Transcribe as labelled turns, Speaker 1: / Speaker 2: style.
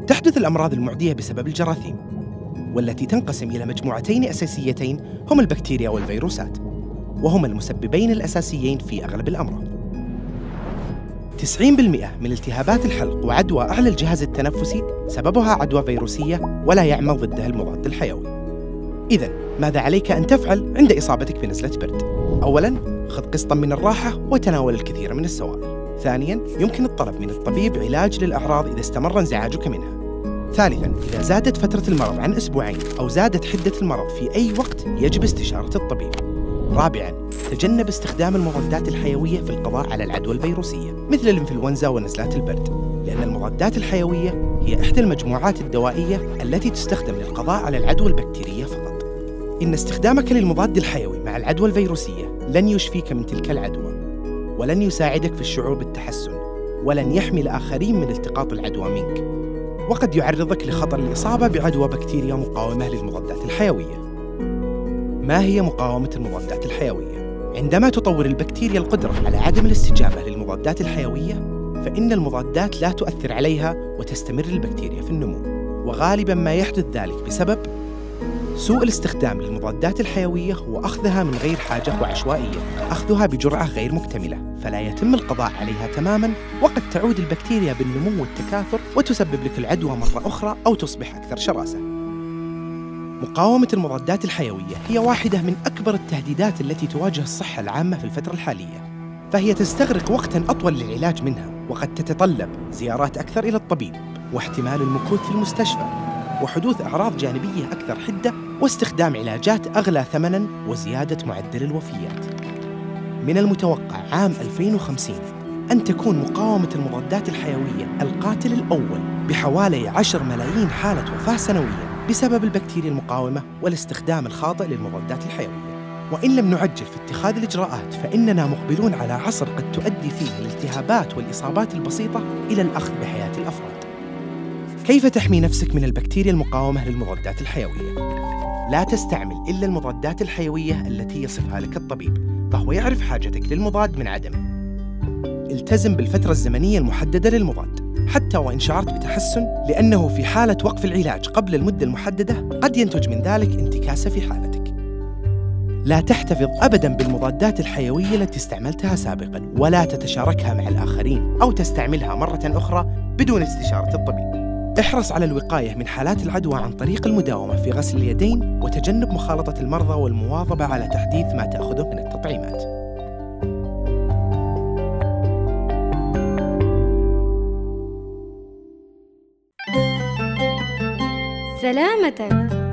Speaker 1: تحدث الأمراض المعدية بسبب الجراثيم، والتي تنقسم إلى مجموعتين أساسيتين هما البكتيريا والفيروسات، وهما المسببين الأساسيين في أغلب الأمراض. 90% من التهابات الحلق وعدوى أعلى الجهاز التنفسي سببها عدوى فيروسية ولا يعمل ضدها المضاد الحيوي. إذن ماذا عليك أن تفعل عند إصابتك بنزلة برد؟ أولاً، خذ قسطاً من الراحة وتناول الكثير من السوائل. ثانياً، يمكن الطلب من الطبيب علاج للأعراض إذا استمر انزعاجك منها. ثالثاً، إذا زادت فترة المرض عن أسبوعين أو زادت حدة المرض في أي وقت يجب استشارة الطبيب. رابعاً، تجنب استخدام المضادات الحيوية في القضاء على العدوى الفيروسية مثل الإنفلونزا ونزلات البرد، لأن المضادات الحيوية هي إحدى المجموعات الدوائية التي تستخدم للقضاء على العدوى البكتيرية فقط. إن استخدامك للمضاد الحيوي مع العدوى الفيروسية لن يشفيك من تلك العدوى، ولن يساعدك في الشعور بالتحسن، ولن يحمي الآخرين من التقاط العدوى منك، وقد يعرضك لخطر الإصابة بعدوى بكتيريا مقاومة للمضادات الحيوية. ما هي مقاومة المضادات الحيوية؟ عندما تطور البكتيريا القدرة على عدم الاستجابة للمضادات الحيوية، فإن المضادات لا تؤثر عليها وتستمر البكتيريا في النمو، وغالباً ما يحدث ذلك بسبب سوء الاستخدام للمضادات الحيوية وأخذها من غير حاجة وعشوائية، أخذها بجرعة غير مكتملة، فلا يتم القضاء عليها تماماً، وقد تعود البكتيريا بالنمو والتكاثر وتسبب لك العدوى مرة أخرى أو تصبح أكثر شراسة. مقاومة المضادات الحيوية هي واحدة من أكبر التهديدات التي تواجه الصحة العامة في الفترة الحالية، فهي تستغرق وقتاً أطول للعلاج منها، وقد تتطلب زيارات أكثر إلى الطبيب، واحتمال المكوث في المستشفى، وحدوث أعراض جانبية أكثر حدة، واستخدام علاجات أغلى ثمناً، وزيادة معدل الوفيات. من المتوقع عام 2050 أن تكون مقاومة المضادات الحيوية القاتل الأول بحوالي 10 ملايين حالة وفاة سنوياً بسبب البكتيريا المقاومة والاستخدام الخاطئ للمضادات الحيوية. وإن لم نعجل في اتخاذ الإجراءات فإننا مقبلون على عصر قد تؤدي فيه الالتهابات والإصابات البسيطة إلى الأخذ بحياة الأفراد. كيف تحمي نفسك من البكتيريا المقاومة للمضادات الحيوية؟ لا تستعمل إلا المضادات الحيوية التي يصفها لك الطبيب، فهو يعرف حاجتك للمضاد من عدمه. التزم بالفترة الزمنية المحددة للمضاد حتى وإن شعرت بتحسن، لأنه في حالة وقف العلاج قبل المدة المحددة قد ينتج من ذلك انتكاسة في حالتك. لا تحتفظ أبداً بالمضادات الحيوية التي استعملتها سابقاً، ولا تتشاركها مع الآخرين أو تستعملها مرة أخرى بدون استشارة الطبيب. احرص على الوقاية من حالات العدوى عن طريق المداومة في غسل اليدين وتجنب مخالطة المرضى، والمواظبة على تحديث ما تأخذه من التطعيمات.
Speaker 2: سلامتك.